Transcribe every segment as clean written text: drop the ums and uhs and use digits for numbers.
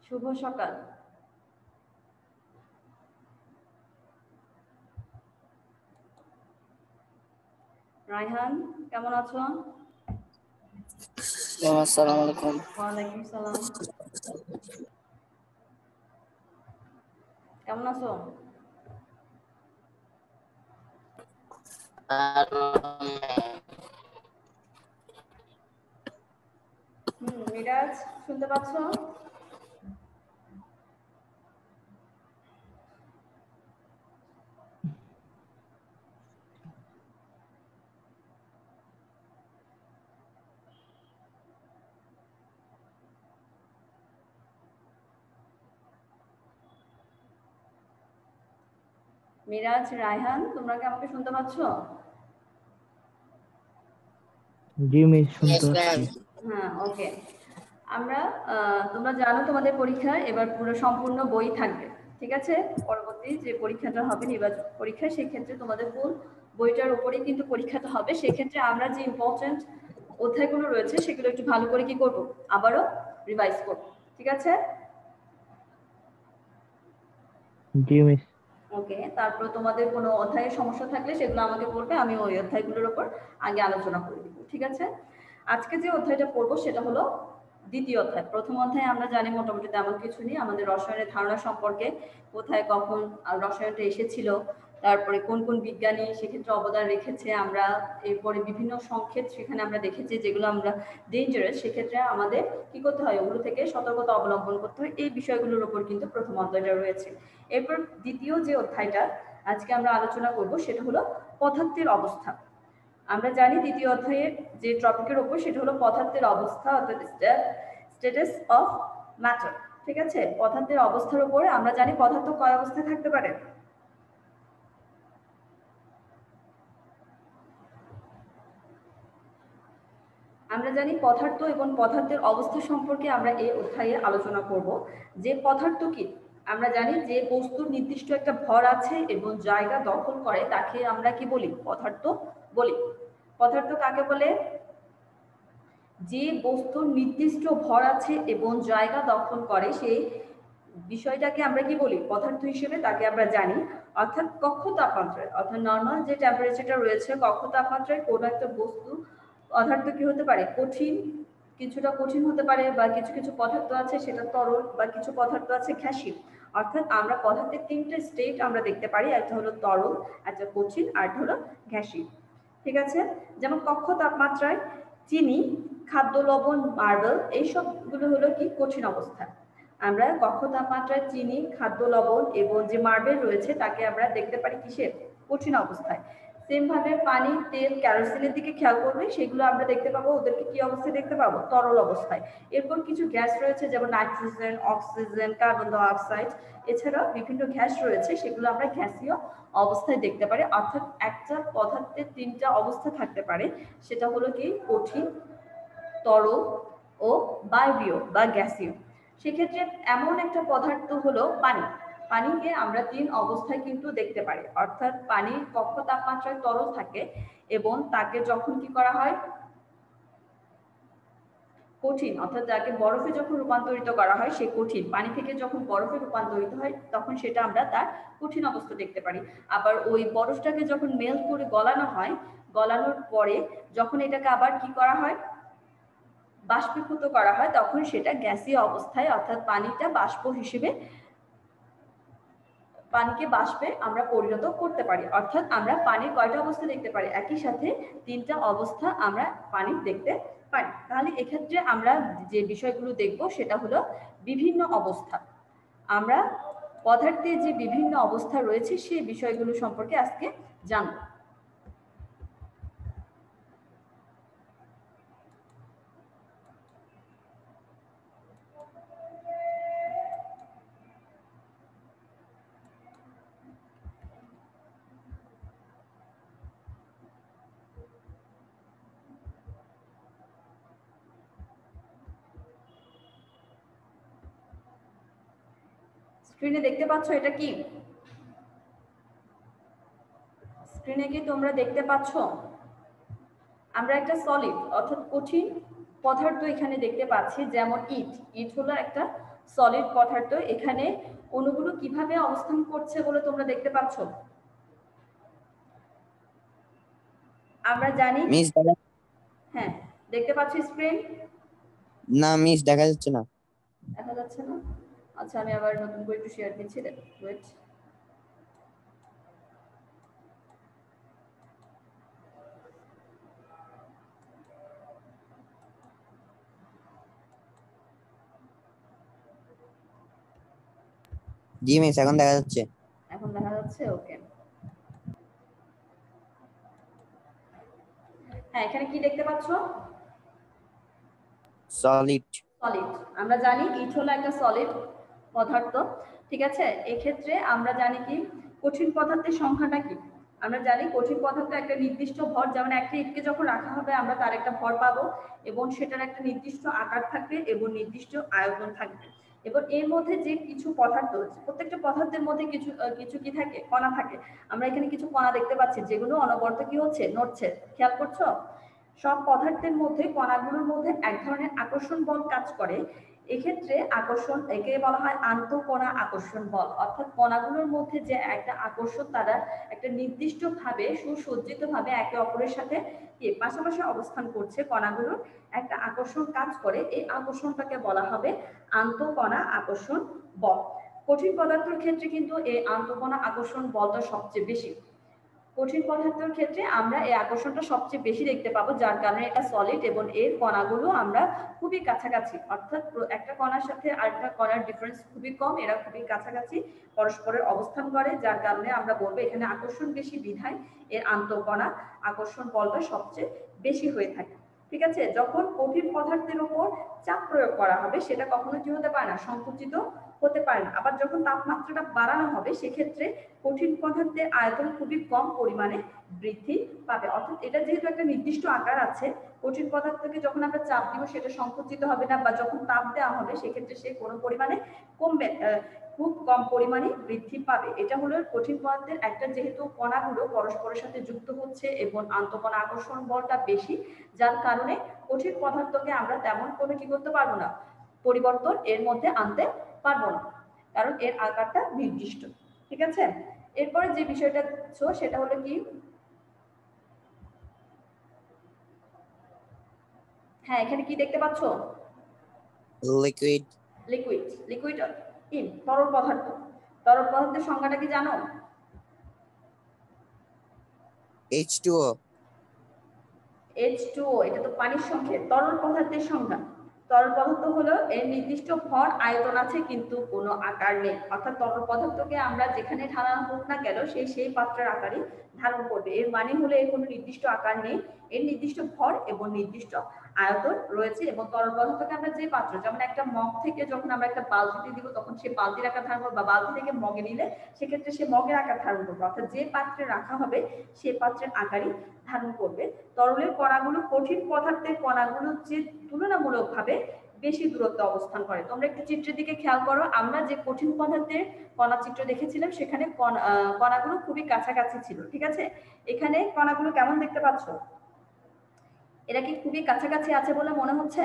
শুভ সকাল। রায়হান, কেমন আছো? আসসালামু আলাইকুম। ওয়ালাইকুম সালাম। কেমন আছো? মিরাজ, শুনতে পাচ্ছ? মিরাজ, রায়হান, তোমরা কি আমাকে শুনতে পাচ্ছ? জি মিস, শুনতে পাচ্ছি। হ্যাঁ, ওকে। আমরা তোমরা জানো তোমাদের পরীক্ষা এবার পুরো সম্পূর্ণ বই থাকবে, ঠিক আছে? পরবর্তী যে পরীক্ষাটা হবে নির্বাচন পরীক্ষা, সেই ক্ষেত্রে তোমাদের ফুল বইটার উপরেই কিন্তু পরীক্ষাটা হবে। সেক্ষেত্রে আমরা যে ইম্পর্টেন্ট অধ্যায়গুলো রয়েছে সেগুলো একটু ভালো করে কি করব, আবারও রিভাইজ করব, ঠিক আছে? জি মিস। ওকে, তারপর তোমাদের কোনো অধ্যায়ের সমস্যা থাকলে সেগুলো আমাকে বলবে, আমি ওই অধ্যায়গুলোর উপর আগে আলোচনা করে দিব, ঠিক আছে? আজকে যে অধ্যায়টা পড়বো সেটা হলো দ্বিতীয় অধ্যায়। প্রথম অধ্যায়ে আমরা জানি মোটামুটি তেমন কিছু নেই, আমাদের রসায়নের ধারণা সম্পর্কে, কোথায় কখন রসায়নটা এসেছিল, তারপরে কোন কোন বিজ্ঞানী সেক্ষেত্রে অবদান রেখেছে, আমরা এরপরে বিভিন্ন সংকেত সেখানে আমরা দেখেছি যেগুলো আমরা ডেঞ্জারাস, সেক্ষেত্রে আমাদের কি করতে হয়, ওগুলো থেকে সতর্কতা অবলম্বন করতে হয়। এই বিষয়গুলোর উপর কিন্তু প্রথম অধ্যায়টা রয়েছে। এরপর দ্বিতীয় যে অধ্যায়টা আজকে আমরা আলোচনা করব সেটা হলো পদার্থের অবস্থা। আমরা জানি দ্বিতীয় অধ্যায়ের যে টপিকের উপর সেটা হলো পদার্থের অবস্থা, অর্থাৎ স্ট্যাটাস অফ ম্যাটার, ঠিক আছে? পদার্থের অবস্থার উপরে আমরা জানি পদার্থ কয় অবস্থায় থাকতে পারে। আমরা জানি পদার্থ এবং পদার্থের অবস্থা সম্পর্কে আমরা এই অধ্যায়ে আলোচনা করব। যে পদার্থ কি, আমরা জানি যে বস্তুর নির্দিষ্ট একটা ভর আছে এবং জায়গা দখল করে তাকে আমরা কি বলি, পদার্থ বলি। পদার্থ কাকে বলে? যে বস্তুর নির্দিষ্ট ভর আছে এবং জায়গা দখল করে সেই বিষয়টাকে আমরা কি বলি, পদার্থ হিসেবে তাকে আমরা জানি। অর্থাৎ কক্ষ তাপমাত্রায়, অর্থাৎ নর্মাল যে টেম্পারেচারটা রয়েছে কক্ষ তাপমাত্রায় কোনো একটা বস্তু পদার্থ কি হতে পারে, কঠিন, কিছুটা কঠিন হতে পারে, বা কিছু কিছু পদার্থ আছে সেটা তরল, বা কিছু পদার্থ আছে গ্যাসীয়। অর্থাৎ আমরা পদার্থের তিনটে স্টেট আমরা দেখতে পারি, একটা হলো তরল, একটা কঠিন, আর একটা হলো গ্যাসীয়, ঠিক আছে? যেমন কক্ষ তাপমাত্রায় চিনি, খাদ্য লবণ, মার্বেল, এইসবগুলো হলো কি কঠিন অবস্থা। আমরা কক্ষ তাপমাত্রায় চিনি, খাদ্য লবণ এবং যে মার্বেল রয়েছে তাকে আমরা দেখতে পারি কিসের, কঠিন অবস্থায়। সেম ভাবে পানি, তেল, কেরোসিনের দিকে খেয়াল করলে সেগুলো আমরা দেখতে পাবো, ওদেরকে কি অবস্থায় দেখতে পাবো, তরল অবস্থায়। এরপর কিছু গ্যাস রয়েছে যেমন nitrogen, oxygen, carbon dioxide, এছাড়াও বিভিন্ন গ্যাস রয়েছে সেগুলো আমরা গ্যাসীয় অবস্থায় দেখতে পারি। অর্থাৎ একটা পদার্থের তিনটা অবস্থা থাকতে পারে, সেটা হলো কি কঠিন, তরল ও বায়বীয় বা গ্যাসীয়। সেক্ষেত্রে এমন একটা পদার্থ হলো পানি। পানিকে আমরা তিন অবস্থায় কিন্তু দেখতে পারি, অর্থাৎ পানি কক্ষ তাপমাত্রায় তরল থাকে এবং তাকে যখন কি করা হয়, কঠিন, অর্থাৎ যাকে বরফে যখন রূপান্তরিত করা হয়, সে কঠিন পানি থেকে যখন বরফে রূপান্তরিত হয় তখন সেটা আমরা তার কঠিন অবস্থা দেখতে পারি। আবার ওই বরফটাকে যখন মেল্ট করে গলানো হয়, গলানোর পরে যখন এটাকে আবার কি করা হয়, বাষ্পীভূত করা হয়, তখন সেটা গ্যাসীয় অবস্থায়, অর্থাৎ পানিটা বাষ্প হিসেবে, পানিকে বাষ্পে আমরা পরিণত করতে পারি। অর্থাৎ আমরা পানির কয়টা অবস্থা দেখতে পারি, একই সাথে তিনটা অবস্থা আমরা পানির দেখতে পারি। তাহলে এক্ষেত্রে আমরা যে বিষয়গুলো দেখব সেটা হলো বিভিন্ন অবস্থা। আমরা পদার্থের যে বিভিন্ন অবস্থা রয়েছে সেই বিষয়গুলো সম্পর্কে আজকে জানব। স্ক্রিনে দেখতে পাচ্ছ এটা কি? স্ক্রিনে কি তোমরা দেখতে পাচ্ছ? আমরা একটা সলিড অর্থাৎ কঠিন পদার্থ এখানে দেখতে পাচ্ছি, যেমন ইট। ইট হলো একটা সলিড পদার্থ। এখানে অণুগুলো কিভাবে অবস্থান করছে বলে তোমরা দেখতে পাচ্ছ? আমরা জানি, মিস হ্যাঁ দেখতে পাচ্ছ স্ক্রিন? না মিস দেখা যাচ্ছে না। দেখা যাচ্ছে না? আচ্ছা আমি আবার নতুন করে একটু শেয়ার দিচ্ছি, ওয়েট। জি মিস এখন দেখা যাচ্ছে। এখন দেখা যাচ্ছে, ওকে। হ্যাঁ এখানে কি দেখতে পাচ্ছ? সলিড। সলিড। আমরা জানি ইট হলো একটা সলিড পদার্থ, ঠিক আছে। এক্ষেত্রে আমরা জানি কি কঠিন পদার্থের সংখ্যাটা কি? আমরা জানি কঠিন পদার্থ একটা নির্দিষ্ট ভর, যেমন একটা ইটকে যখন রাখা হবে আমরা তার একটা ভর পাবো এবং সেটার একটা নির্দিষ্ট আকার থাকবে এবং নির্দিষ্ট আয়তন থাকবে। এবং এর মধ্যে যে কিছু পদার্থ, প্রত্যেকটা পদার্থের মধ্যে কিছু কিছু কি থাকে, কণা থাকে। আমরা এখানে কিছু কণা দেখতে পাচ্ছি যেগুলো অনবরত কি হচ্ছে, নড়ছে, খেয়াল করছো? সব পদার্থের মধ্যে কণাগুলোর মধ্যে এক ধরনের আকর্ষণ বল কাজ করে। এক্ষেত্রে আকর্ষণ, একে বলা হয় আন্তঃকণা আকর্ষণ বল। অর্থাৎ কণাগুলোর মধ্যে যে একটা আকর্ষণ, তারা একটা নির্দিষ্ট ভাবে সুসজ্জিত ভাবে একে অপরের সাথে পাশাপাশি অবস্থান করছে, কণাগুলোর একটা আকর্ষণ কাজ করে। এই আকর্ষণটাকে বলা হবে আন্তঃকণা আকর্ষণ বল। কঠিন পদার্থের ক্ষেত্রে কিন্তু এই আন্তঃকণা আকর্ষণ বলটা সবচেয়ে বেশি। কঠিন পদার্থের ক্ষেত্রে আমরা এই আকর্ষণটা সবচেয়ে বেশি দেখতে পাবো, যার কারণে এটা সলিড এবং এর কণাগুলো আমরা খুবই কাছাকাছি, অর্থাৎ একটা কণার সাথে আরেকটা কণার ডিফারেন্স খুবই কম, এরা খুবই কাছাকাছি পরস্পরের অবস্থান করে, যার কারণে আমরা বলবো এখানে আকর্ষণ বেশি বিধায় এর আন্তঃকণা আকর্ষণ বলটা সবচেয়ে বেশি হয়ে থাকে। ঠিক আছে, যখন কঠিন পদার্থের উপর চাপ প্রয়োগ করা হবে সেটা কখনো কি হতে পারে না, সংকুচিত হতে পারে না। আবার যখন তাপমাত্রাটা বাড়ানো হবে সেক্ষেত্রে কঠিন পদার্থের আয়তন খুবই কম পরিমাণে বৃদ্ধি পাবে। অর্থাৎ এটা যেহেতু একটা নির্দিষ্ট আকার আছে, কঠিন পদার্থকে যখন আমরা চাপ দিব সেটা সংকুচিত হবে না, বা যখন তাপ দেওয়া হবে সেক্ষেত্রে সে কোনো পরিমাণে কমবে, খুব কম পরিমাণে বৃদ্ধি পাবে। এটা হলো কঠিন পদার্থের একটা, যেহেতু কণাগুলো পরস্পরের সাথে যুক্ত হচ্ছে এবং আন্তঃকণা আকর্ষণ বলটা বেশি, যার কারণে কঠিন পদার্থকে আমরা তেমন কোনো কি করতে পারবো না, পরিবর্তন এর মধ্যে আনতে পারবো না, কারণ এর আকারটা নির্দিষ্ট। ঠিক আছে, এরপরে যে বিষয়টা সেটা হলো কি, হ্যাঁ এখানে কি দেখতে পাচ্ছ? লিকুইড। লিকুইড। লিকুইড ইন তরল পদার্থ। তরল পদার্থের সংজ্ঞাটা কি জানো? H2O। H2O, এটা তো পানির সংকেত। তরল পদার্থের সংজ্ঞা, তরল পদার্থ হলো এর নির্দিষ্ট ভর আয়তন আছে কিন্তু কোনো আকার নেই। অর্থাৎ তরল পদার্থকে আমরা যেখানে ঢালানো হোক না কেন সেই পাত্রের আকারই ধারণ করবে। এর মানে হলো এর কোনো নির্দিষ্ট আকার নেই, এর নির্দিষ্ট ভর এবং নির্দিষ্ট আয়তন রয়েছে। এবং তরল পদার্থকে আমরা যে পাত্র, যেমন একটা মগ থেকে যখন আমরা একটা বালতিতে দিব তখন সে বালতির আকার ধারণ করবে, বা বালতি থেকে মগে নিলে সেক্ষেত্রে সে মগের আকার ধারণ করবে। অর্থাৎ যে পাত্রে রাখা হবে সে পাত্রের আকারই ধারণ করবে। তরলের কণাগুলো কঠিন পদার্থের কণাগুলো যে তুলনামূলকভাবে বেশি দূরত্বে অবস্থান করে। তোমরা একটু চিত্রের দিকে খেয়াল করো, আমরা যে কঠিন পদার্থের কণা চিত্র দেখেছিলাম সেখানে কণাগুলো খুবই কাছাকাছি ছিল। ঠিক আছে, এখানে কণাগুলো কেমন দেখতে পাচ্ছ? এরা কি খুবই কাছাকাছি আছে বলে মনে হচ্ছে?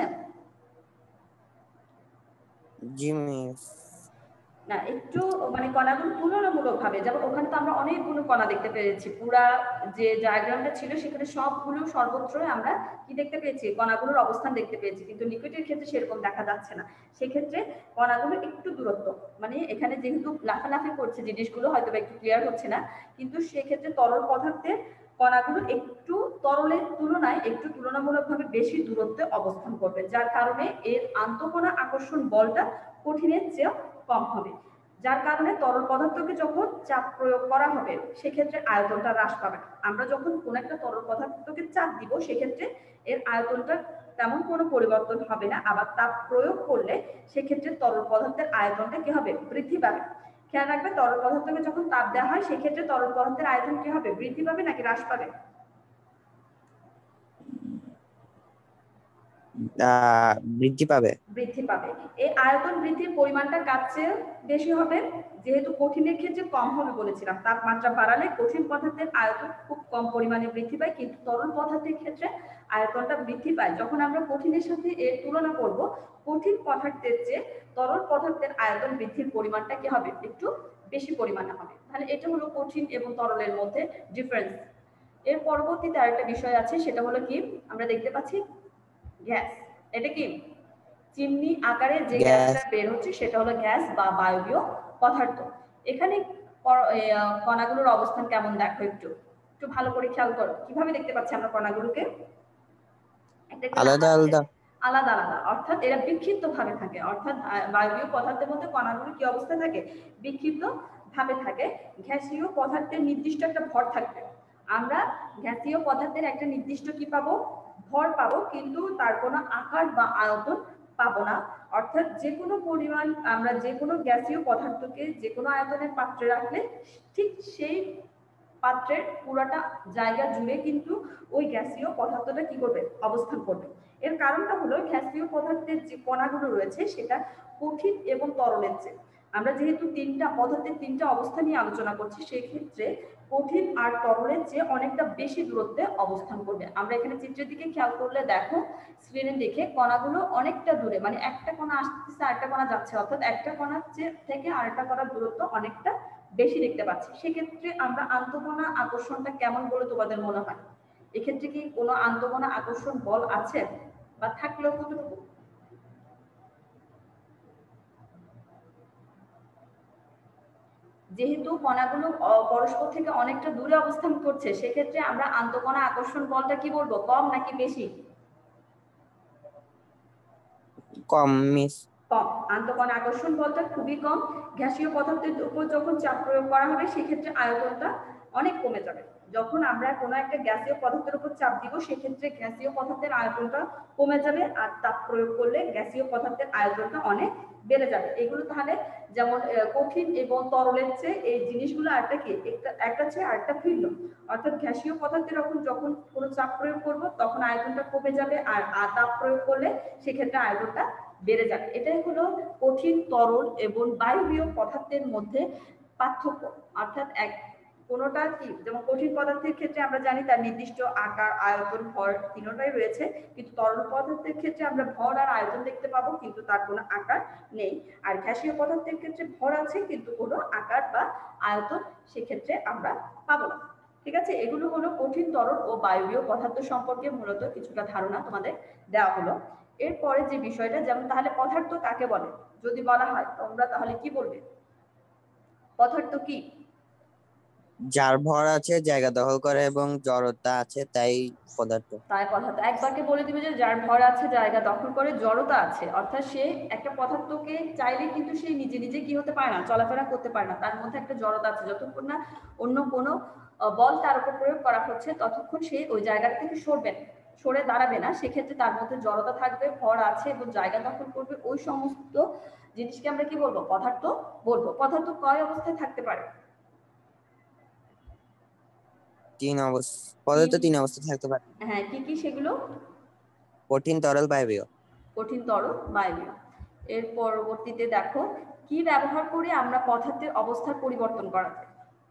জি মিস। না, একটু মানে কণাগুলো তুলনামূলকভাবে, যেমন ওখানে তো আমরা অনেকগুলো কণা দেখতে পেয়েছি, পুরা যে ডায়াগ্রামটা ছিল সেখানে সবগুলো সর্বত্রই আমরা কি দেখতে পেয়েছি, কণাগুলোর অবস্থান দেখতে পেয়েছি। কিন্তু লিকুইডের ক্ষেত্রে সেরকম দেখা যাচ্ছে না, সেক্ষেত্রে কণাগুলো একটু দূরত্ব, মানে এখানে যেহেতু লাফালাফি করছে জিনিসগুলো হয়তো একটু ক্লিয়ার হচ্ছে না, কিন্তু সেক্ষেত্রে তরল পদার্থের কণাগুলো একটু তরলের তুলনায় একটু তুলনামূলকভাবে বেশি দূরত্বে অবস্থান করবে, যার কারণে এর আন্তঃকণা আকর্ষণ বলটা কঠিনের চেয়ে কম হবে। যার কারণে তরল পদার্থকে যখন চাপ প্রয়োগ করা হবে সেক্ষেত্রে আয়তনটা হ্রাস পাবে। আমরা যখন কোনো একটা তরল পদার্থকে চাপ দিব সেক্ষেত্রে এর আয়তনটা তেমন কোনো পরিবর্তন হবে না। আবার তাপ প্রয়োগ করলে সেক্ষেত্রে তরল পদার্থের আয়তনটা কি হবে, বৃদ্ধি পাবে। খেয়াল রাখবে, তরল পদার্থকে যখন তাপ দেওয়া হয় সেক্ষেত্রে তরল পদার্থের আয়তন কি হবে, বৃদ্ধি পাবে নাকি হ্রাস পাবে? বৃদ্ধি পাবে। বৃদ্ধি পাবে। এই আয়তন বৃদ্ধির পরিমাণটা কার চেয়ে বেশি হবে? যেহেতু কঠিনের ক্ষেত্রে কম হবে বলেছিলাম, তাপমাত্রা বাড়ালে কঠিন পদার্থের আয়তন খুব কম পরিমাণে বৃদ্ধি পায়, কিন্তু তরল পদার্থের ক্ষেত্রে আয়তনটা বৃদ্ধি পায়। যখন আমরা কঠিনের সাথে এর তুলনা করব, কঠিন পদার্থের চেয়ে তরল পদার্থের আয়তন বৃদ্ধির পরিমাণটা কি হবে, একটু বেশি পরিমাণে হবে। তাহলে এটা হলো কঠিন এবং তরলের মধ্যে ডিফারেন্স। এর পরবর্তীতে আরেকটা বিষয় আছে, সেটা হলো কি, আমরা দেখতে পাচ্ছি গ্যাস। এটা কি, চিমনি আকারে যে গ্যাস। গ্যাসটা বের হচ্ছে সেটা হলো গ্যাস বা বায়বীয় পদার্থ। এখানে কণাগুলোর অবস্থান কেমন দেখো, একটু একটু ভালো করে খেয়াল করো। কিভাবে দেখতে পাচ্ছি আমরা কণাগুলোকে? একটা আলাদা আলাদা। আলাদা আলাদা, অর্থাৎ এরা বিক্ষিপ্ত ভাবে থাকে। অর্থাৎ বায়বীয় পদার্থের মধ্যে কণাগুলো কি অবস্থায় থাকে, বিক্ষিপ্ত ভাবে থাকে। গ্যাসীয় পদার্থের নির্দিষ্ট একটা ভর থাকবে। আমরা গ্যাসীয় পদার্থের একটা নির্দিষ্ট কি পাবো, ভর পাবো, কিন্তু তার কোনো আকার বা আয়তন পাবো না। অর্থাৎ যে কোনো পরিমাণ, আমরা যে কোনো গ্যাসীয় পদার্থকে যে কোনো আয়তনের পাত্রে রাখলে ঠিক সেই পাত্রের পুরাটা জায়গা জুড়ে কিন্তু ওই গ্যাসীয় পদার্থটা কি করবে, অবস্থান করবে। এর কারণটা হলো গ্যাসীয় পদার্থের যে কণাগুলো রয়েছে সেটা কঠিন এবং তরলের চেয়ে, আমরা যেহেতু তিনটা পদার্থের তিনটা অবস্থা নিয়ে আলোচনা করছি, সেক্ষেত্রে কঠিন আর তরলের চেয়ে অনেকটা বেশি দূরত্বে অবস্থান করবে। আমরা এখানে চিত্রের দিকে খেয়াল করলে দেখো, স্ক্রিনে দেখে কণাগুলো অনেকটা দূরে, মানে একটা কণা আসতেছে আরেকটা কণা যাচ্ছে, অর্থাৎ একটা কণার থেকে আরেকটা কণার দূরত্ব অনেকটা বেশি দেখতে পাচ্ছি। সেক্ষেত্রে আমরা আন্তঃকণা আকর্ষণটা কেমন বলে তোমাদের মনে হয়? এক্ষেত্রে কি কোনো আন্তঃকণা আকর্ষণ বল আছে, বা থাকলেও কতটুকু? যেহেতু কণাগুলো পরস্পর থেকে অনেকটা দূরে অবস্থান করছে, সেক্ষেত্রে আমরা আন্তঃকণা আকর্ষণ বলটা কি বলবো, কম নাকি বেশি? কম মিস। কম। আন্তঃকণা আকর্ষণ বলটা খুবই কম। গ্যাসীয় পদার্থের উপর যখন চাপ প্রয়োগ করা হবে সেক্ষেত্রে আয়তনটা অনেক কমে যাবে। যখন আমরা কোনো একটা গ্যাসীয় পদার্থের উপর চাপ দিব, সেক্ষেত্রে গ্যাসীয় পদার্থের আয়তনটা কমে যাবে, আর তাপ প্রয়োগ করলে গ্যাসীয় পদার্থের আয়তনটা অনেক বেড়ে যাবে। এগুলো তাহলে যেমন কঠিন এবং তরলের চেয়ে এই জিনিসগুলো আরেকটা কি, একটা চেয়ে আরেকটা ভিন্ন। অর্থাৎ গ্যাসীয় পদার্থে যখন কোনো চাপ প্রয়োগ করব তখন আয়তনটা কমে যাবে, আর তাপ প্রয়োগ করলে সেক্ষেত্রে আয়তনটা বেড়ে যাবে। এটাই হলো কঠিন, তরল এবং বায়বীয় পদার্থের মধ্যে পার্থক্য। অর্থাৎ কোনোটা কি, যেমন কঠিন পদার্থের ক্ষেত্রে আমরা জানি তার নির্দিষ্ট আকার, আয়তন, ভর তিনটাই রয়েছে, কিন্তু তরল পদার্থের ক্ষেত্রে আমরা ভর আর আয়তন দেখতে পাবো, কিন্তু তার কোনো আকার নেই। আর গ্যাসীয় পদার্থের ক্ষেত্রে ভর আছে কিন্তু কোনো আকার বা আয়তন সেক্ষেত্রে আমরা পাবো না। ঠিক আছে, এগুলো হলো কঠিন, তরল ও বায়বীয় পদার্থ সম্পর্কে মূলত কিছুটা ধারণা তোমাদের দেওয়া হলো। এরপরে যে বিষয়টা, যেমন তাহলে পদার্থ কাকে বলে যদি বলা হয়, তোমরা তাহলে কি বলবে, পদার্থ কি? যার ভর আছে, জায়গা দখল করে এবং জড়তা আছে, তাই পদার্থ। তাই পদার্থ। এক বাক্যে বলে দিবে যে যার ভর আছে, জায়গা দখল করে, জড়তা আছে। অর্থাৎ সে একটা পদার্থকে চাইলে কিন্তু সে নিজে নিজে কি হতে পারে না, চলাফেরা করতে পারে না, তার মধ্যে একটা জড়তা আছে। যতক্ষণ না অন্য কোনো বল তার উপর প্রয়োগ করা হচ্ছে ততক্ষণ সে ওই জায়গা থেকে সরে দাঁড়াবে না। সেক্ষেত্রে তার মধ্যে জড়তা থাকবে, ভর আছে এবং জায়গা দখল করবে। ওই সমস্ত জিনিসকে আমরা কি বলবো, পদার্থ বলবো। পদার্থ কয় অবস্থায় থাকতে পারে? পদার্থ তিন অবস্থা থাকতে পারে। হ্যাঁ, কি কি সেগুলো? কঠিন, তরল, বায়বীয়। কঠিন, তরল, বায়বীয়। এর পরবর্তীতে দেখো, কি ব্যবহার করে আমরা পদার্থের অবস্থার পরিবর্তন করা যায়?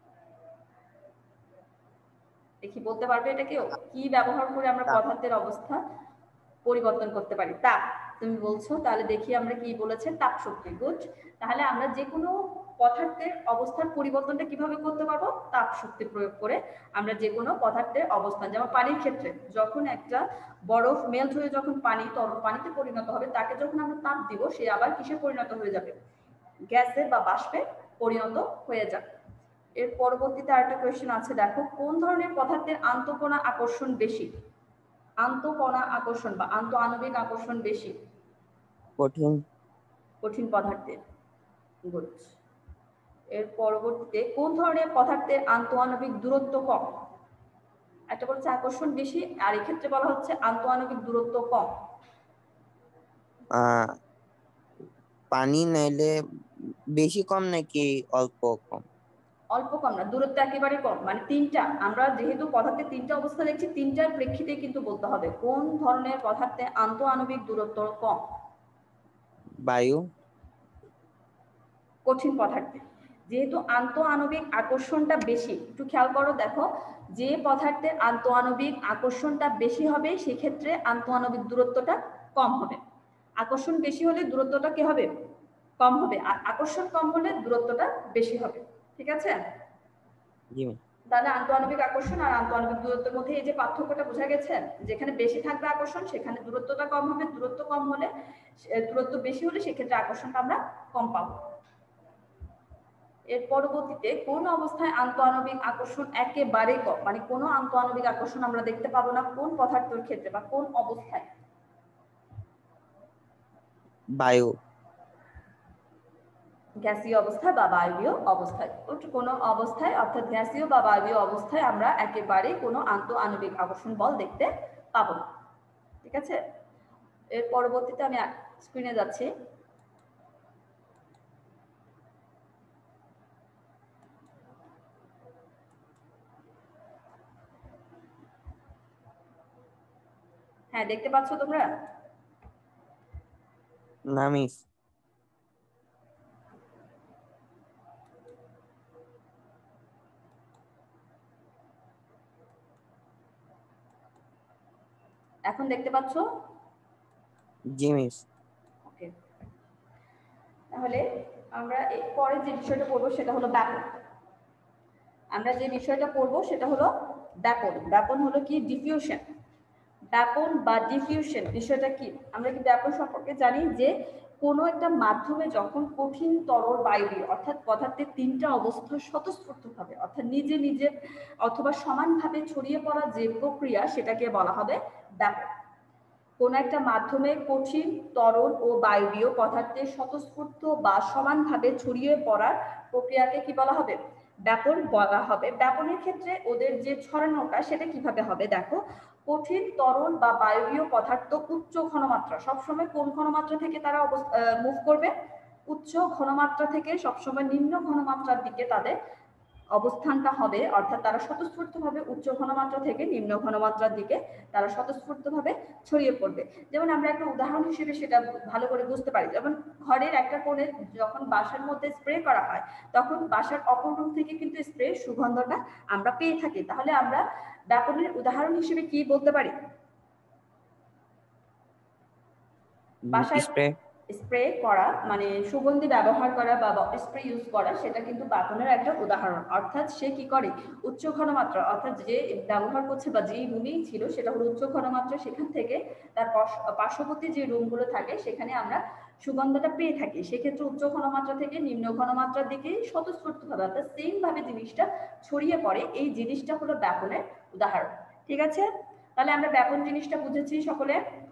দেখি বলতে পারবে এটা কেউ? কি ব্যবহার করে আমরা তাপ। পদার্থের অবস্থা পরিবর্তন করতে পারি? তাপ। তুমি বলছো, তাহলে দেখি আমরা কি বলেছে, তাপ শক্তি। গুড। তাহলে আমরা যে কোনো পদার্থের অবস্থার পরিবর্তনটা কিভাবে করতে পারবো, তাপ শক্তি প্রয়োগ করে। আমরা যে কোনো পদার্থের অবস্থান, যেমন পানির ক্ষেত্রে যখন একটা বরফ মেল্ট হয়ে যখন তরল পানিতে পরিণত হবে, তাকে যখন আমরা তাপ দিব, সে আবার কিসে পরিণত হয়ে যাবে, গ্যাসে বা বাষ্পে পরিণত হয়ে যাবে। এর পরবর্তীতে আরেকটা কোয়েশ্চেন আছে, দেখো, কোন ধরনের পদার্থের আন্তঃকণা আকর্ষণ বেশি? আন্তঃকণা আকর্ষণ বা আন্তঃআণবিক আকর্ষণ বেশি? কঠিন। কঠিন পদার্থের। গুড। এর পরবর্তীতে কোন ধরনের পদার্থের আন্তঃআণবিক দূরত্ব কম? একটা বলছে আকর্ষণ বেশি, আর এক্ষেত্রে বলা হচ্ছে আন্তঃআণবিক দূরত্ব কম। পানি নাইলে বেশি কম নাকি অল্প কম? অল্প কম না, দূরত্ব একেবারে কম। মানে তিনটা, আমরা যেহেতু পদার্থের তিনটা অবস্থা দেখছি, তিনটার প্রেক্ষিতে কিন্তু বলতে হবে কোন ধরনের পদার্থে আন্তঃআণবিক দূরত্ব কম। বায়ু। কঠিন পদার্থে। যেহেতু আন্তঃআণবিক আকর্ষণটা বেশি, একটু খেয়াল করো, দেখো যে পদার্থের আন্তঃআণবিক আকর্ষণটা বেশি হবে সেক্ষেত্রে আন্তঃআণবিক দূরত্বটা কম হবে। আকর্ষণ বেশি হলে দূরত্বটা কি হবে? কম হবে। আর আকর্ষণ কম হলে দূরত্বটা বেশি হবে। ঠিক আছে? জি ম্যাম। তাহলে আন্তঃআণবিক আকর্ষণ আর আন্তঃআণবিক দূরত্বের মধ্যে এই যে পার্থক্যটা বোঝা গেছে, যেখানে বেশি থাকবে আকর্ষণ সেখানে দূরত্বটা কম হবে, দূরত্ব কম হলে দূরত্ব বেশি হলে সেক্ষেত্রে আকর্ষণটা আমরা কম পাবো। এর পরবর্তীতে কোন অবস্থায় আন্তঃআণবিক আকর্ষণ একেবারে কম, মানে কোনো আন্তঃআণবিক আকর্ষণ আমরা দেখতে পাবো না কোন পদার্থের ক্ষেত্রে বা কোন অবস্থায়? বায়ু। গ্যাসীয় অবস্থায় বা বায়বীয় অবস্থায়। কোনো অবস্থায় অর্থাৎ গ্যাসীয় বা বায়বীয় অবস্থায় আমরা একেবারে কোনো আন্তঃআণবিক আকর্ষণ বল দেখতে পাবো না। ঠিক আছে? এর পরবর্তীতে আমি স্ক্রিনে যাচ্ছি। হ্যাঁ, দেখতে পাচ্ছ তোমরা? না মিস। এখন দেখতে পাচ্ছ? জি মিস। ওকে, তাহলে আমরা পরে যে বিষয়টা পড়বো সেটা হলো ব্যাপন। আমরা যে বিষয়টা পড়বো সেটা হলো ব্যাপন। ব্যাপন হলো কি? ডিফিউশন। ব্যাপন বা ডিফিউশন বিষয়টা কি? আমরা কি ব্যাপন সম্পর্কে জানি যে কোনো একটা মাধ্যমে যখন কঠিন, তরল, বায়বীয় অর্থাৎ পদার্থের তিনটা অবস্থা স্বতঃস্ফূর্তভাবে অর্থাৎ নিজে নিজে অথবা সমানভাবে ছড়িয়ে পড়া যে প্রক্রিয়া সেটাকে বলা হবে ব্যাপন। কোন একটা মাধ্যমে কঠিন, তরল ও বায়বীয় পদার্থের স্বতঃস্ফূর্ত বা সমানভাবে ছড়িয়ে পড়ার প্রক্রিয়াকে কি বলা হবে? ব্যাপন বলা হবে। ব্যাপনের ক্ষেত্রে ওদের যে ছড়ানোটা সেটা কিভাবে হবে দেখো, কঠিন, তরল বা বায়বীয় পদার্থ উচ্চ ঘনমাত্রা সবসময় কোন ঘনমাত্রা থেকে তারা মুভ করবে? উচ্চ ঘনমাত্রা থেকে সবসময় নিম্ন ঘনমাত্রার দিকে তাদের অবস্থানটা হবে, অর্থাৎ তারা স্বতঃস্ফূর্তভাবে উচ্চ ঘনমাত্রা থেকে নিম্ন ঘনমাত্রার দিকে তারা স্বতঃস্ফূর্তভাবে ছড়িয়ে পড়বে। যেমন আমরা একটা উদাহরণ হিসেবে সেটা ভালো করে বুঝতে পারি, যেমন ঘরের একটা কোণে যখন বাসার মধ্যে স্প্রে করা হয় তখন বাসার অপর রুম থেকে কিন্তু স্প্রে সুগন্ধটা আমরা পেয়ে থাকি। তাহলে আমরা ব্যাপনের উদাহরণ হিসেবে কি বলতে পারি? বাসায় স্প্রে। স্প্রে করা মানে সুগন্ধি ব্যবহার করা বা স্প্রে ইউজ করা সেটা কিন্তু বাপনের একটা উদাহরণ। অর্থাৎ সে কি করে? উচ্চ ঘনমাত্রা অর্থাৎ যে ব্যবহার করছে বা যেই রুমেই ছিল সেটা হলো উচ্চ ঘনমাত্রা, সেখান থেকে তার পার্শ্ববর্তী যে রুমগুলো থাকে সেখানে আমরা সুগন্ধটা পেয়ে থাকি। সেক্ষেত্রে উচ্চ ঘনমাত্রা থেকে নিম্ন ঘনমাত্রার দিকে স্বতঃস্ফূর্তভাবে অর্থাৎ সেম ভাবে জিনিসটা ছড়িয়ে পড়ে, এই জিনিসটা হলো ব্যাপনের উদাহরণ। ঠিক আছে? তাহলে আমরা ব্যাপন জিনিসটা বুঝেছি সকলে?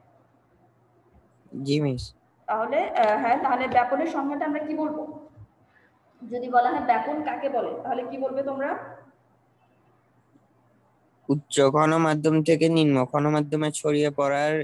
জি মিস। তাহলে হ্যাঁ, তাহলে ব্যাপনের সংজ্ঞাটা আমরা কি বলবো? যদি বলা হয় ব্যাপন কাকে বলে তাহলে কি বলবে তোমরা? উচ্চ ঘনমাধ্যম থেকে নিম্ন ঘনমাধ্যমে ছড়িয়ে পড়ার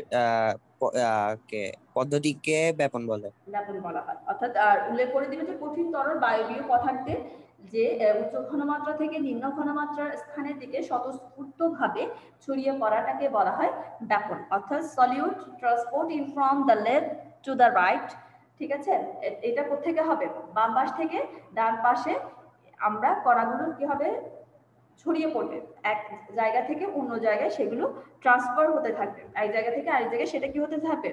পদ্ধতিকে ব্যাপন বলে। ব্যাপন বলা হয়। অর্থাৎ উল্লেখ করে দিবে যে কঠিন, তরল, বায়বীয় পদার্থে যে উচ্চ ঘনমাত্রা থেকে নিম্ন ঘনমাত্রার স্থানের দিকে স্বতঃস্ফূর্তভাবে ছড়িয়ে পড়াটাকে বলা হয় ব্যাপন। অর্থাৎ solute transport in from the left to the right. ঠিক আছে? এটা কোত্থেকে হবে? বাম পাশ থেকে ডান পাশে আমরা কণাগুলো কি হবে? ছড়িয়ে পড়বে। এক জায়গা থেকে অন্য জায়গায় সেগুলো ট্রান্সফার হতে থাকবে, এক জায়গা থেকে আরেক জায়গায় সেটা কি হতে থাকবে?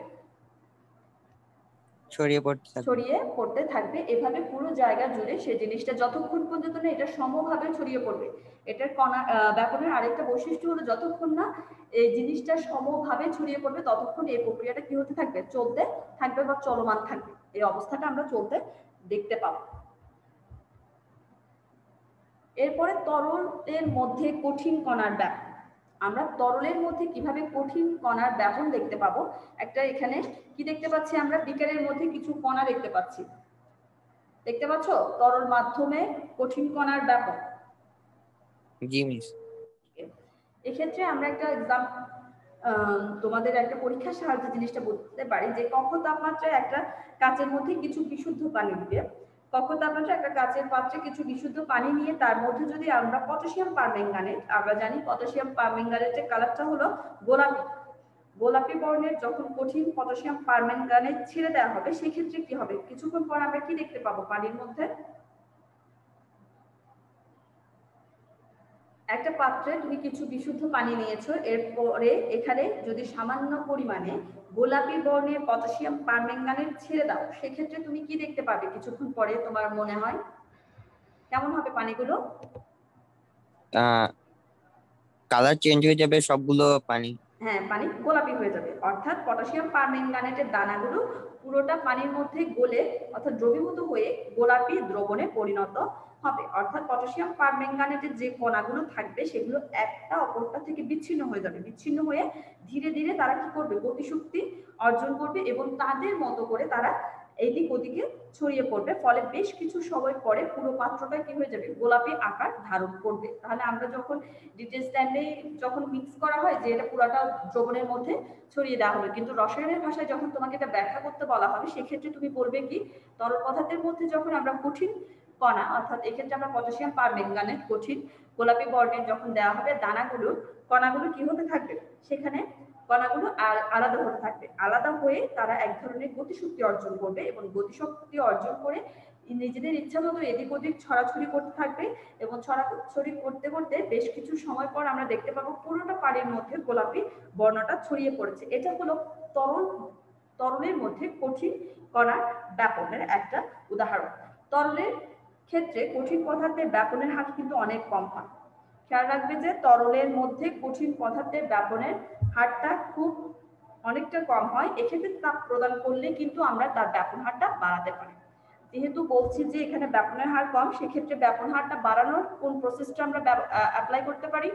ছড়িয়ে পড়তে থাকবে। ছড়িয়ে পড়তে থাকবে। এভাবে পুরো জায়গা জুড়ে সে জিনিসটা যতক্ষণ পর্যন্ত না এটা সমভাবে ছড়িয়ে পড়বে। এটার ব্যাপনের আরেকটা বৈশিষ্ট্য হলো যতক্ষণ না এই জিনিসটা সমভাবে ছড়িয়ে পড়বে ততক্ষণ এই প্রক্রিয়াটা কি হতে থাকবে? চলতে থাকবে বা চলমান থাকবে। এই অবস্থাটা আমরা চলতে দেখতে পাবো। এরপরে তরলের মধ্যে কঠিন কণার ব্যাপন। আমরা তরলের মধ্যে কিভাবে কঠিন কণার ব্যাপন দেখতে পাবো? একটা এখানে কি দেখতে পাচ্ছি আমরা? বিকারের মধ্যে কিছু কণা দেখতে পাচ্ছি। দেখতে পাচ্ছ? তরল মাধ্যমে কঠিন কণার ব্যাপন। জি মিস। এক্ষেত্রে আমরা একটা এক্সাম তোমাদের একটা পরীক্ষার সাহায্যে জিনিসটা বুঝতে পারি যে কক্ষ তাপমাত্রায় একটা কাচের মধ্যে কিছু বিশুদ্ধ পানি দিবে। কক্ষ তাপমাত্রায় একটা কাচের পাত্রে কিছু বিশুদ্ধ পানি নিয়ে তার মধ্যে যদি আমরা পটাশিয়াম পারম্যাঙ্গানেট, আমরা জানি পটাশিয়াম পারম্যাঙ্গানেটের কালারটা হলো গোলাপি, গোলাপি বর্ণের যখন কঠিন পটাশিয়াম পারম্যাঙ্গানেট ছেড়ে দেওয়া হবে সেক্ষেত্রে কি হবে? কিছুক্ষণ পর আমরা কি দেখতে পাবো পানির মধ্যে? একটা পাত্রে তুমি কিছু বিশুদ্ধ পানি নিয়েছো, এরপরে এখানে যদি সামান্য পরিমাণে গোলাপি বর্ণের পটাশিয়াম পারম্যাঙ্গানেট ছেড়ে দাও, সেক্ষেত্রে তুমি কি দেখতে পাবে কিছুক্ষণ পরে তোমার মনে হয়? কেমন হবে পানিগুলো? কালার চেঞ্জ হয়ে যাবে সবগুলো পানি। হ্যাঁ, পানি গোলাপি হয়ে যাবে, অর্থাৎ পটাশিয়াম পারম্যাঙ্গানেটের দানাগুলো পুরোটা পানির মধ্যে গলে অর্থাৎ দ্রবীভূত হয়ে গোলাপি দ্রবণে পরিণত হবে। অর্থাৎ পটাশিয়াম পারম্যাঙ্গানেটের যে কণাগুলো থাকবে সেগুলো একটা অপরটা থেকে বিচ্ছিন্ন হয়ে যাবে, বিচ্ছিন্ন হয়ে ধীরে ধীরে তারা কি করবে, গতিশক্তি অর্জন করবে এবং তাদের মতো করে তারা এদিক ওদিকে ছড়িয়ে পড়বে। ফলে বেশ কিছু সময় পরে পুরো পাত্রটা কি হয়ে যাবে, গোলাপি আকার ধারণ করবে। তাহলে আমরা যখন ডিটেল স্ট্যান্ডে যখন মিক্স করা হয় যে এটা পুরাটা দ্রবণের মধ্যে ছড়িয়ে দেওয়া হবে, কিন্তু রসায়নের ভাষায় যখন তোমাকে এটা ব্যাখ্যা করতে বলা হবে সেক্ষেত্রে তুমি বলবে কি, তরল পদার্থের মধ্যে যখন আমরা কঠিন কণা অর্থাৎ এক্ষেত্রে আমরা পটাশিয়াম পারম্যাঙ্গানেট কঠিন গোলাপি বর্ণের যখন দেওয়া হবে, দানাগুলো কণাগুলো কি হতে থাকবে, সেখানে কণাগুলো আলাদা হতে থাকবে, আলাদা হয়ে তারা এক ধরনের গতিশক্তি অর্জন করবে এবং গতিশক্তি অর্জন করে নিজেদের ইচ্ছা মতো এদিক ওদিক ছড়াছড়ি করতে থাকবে এবং ছড়াছড়ি করতে করতে বেশ কিছু সময় পর আমরা দেখতে পাবো পুরোটা পানির মধ্যে গোলাপি বর্ণটা ছড়িয়ে পড়েছে। এটা হলো তরলের মধ্যে কঠিন কণার ব্যাপনের একটা উদাহরণ। তরলের ক্ষেত্রে কঠিন পদার্থের ব্যাপনের হার কিন্তু অনেক কম হয়। খেয়াল রাখবে যে তরলের মধ্যে কঠিন পদার্থের ব্যাপনের হারটা খুব অনেকটা কম হয়। এক্ষেত্রে তাপ প্রদান করলে কিন্তু আমরা তার ব্যাপন হারটা বাড়াতে পারি। যেহেতু বলছি যে এখানে ব্যাপনের হার কম, সেক্ষেত্রে ব্যাপন হারটা বাড়ানোর কোন প্রসেসটা আমরা অ্যাপ্লাই করতে পারি?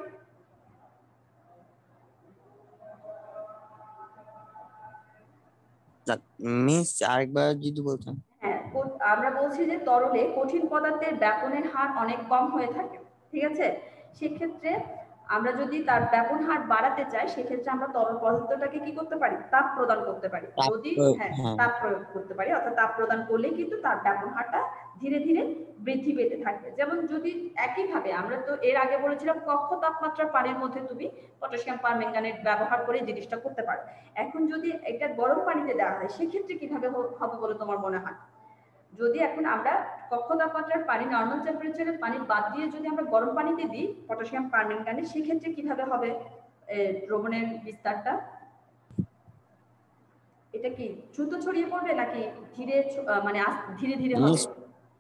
মিস আরেকবার যদি বলতেন। হ্যাঁ, আমরা বলছি যে তরলে কঠিন পদার্থের ব্যাপনের হার অনেক কম হয়ে থাকে, ঠিক আছে? সেক্ষেত্রে আমরা যদি তার ব্যাপন হার বাড়াতে চাই সেক্ষেত্রে আমরা তরল পদার্থটাকে কি করতে পারি, তাপ প্রদান করতে পারি। তাপ যদি প্রয়োগ, হ্যাঁ হ্যাঁ। তাপ প্রয়োগ করতে পারি, অর্থাৎ তাপ প্রদান করলে কিন্তু তার ব্যাপন হারটা ধীরে ধীরে বৃদ্ধি পেতে থাকবে। যেমন যদি একইভাবে আমরা তো এর আগে বলেছিলাম কক্ষ তাপমাত্রার পানির মধ্যে তুমি পটাশিয়াম পারম্যাঙ্গানেট ব্যবহার করে জিনিসটা করতে পারো। এখন যদি এটা গরম পানিতে দেওয়া হয় সেক্ষেত্রে কিভাবে হবে বলে তোমার মনে হয়? যদি এখন আমরা কক্ষ তাপমাত্রার পানি নর্মাল টেম্পারেচারের পানি বাদ দিয়ে যদি আমরা গরম পানিতে দিই পটাশিয়াম পারম্যাঙ্গানেট, সেক্ষেত্রে কিভাবে হবে দ্রবণের বিস্তারটা? এটা কি দ্রুত ছড়িয়ে পড়বে নাকি ধীরে মানে ধীরে ধীরে হবে? মিস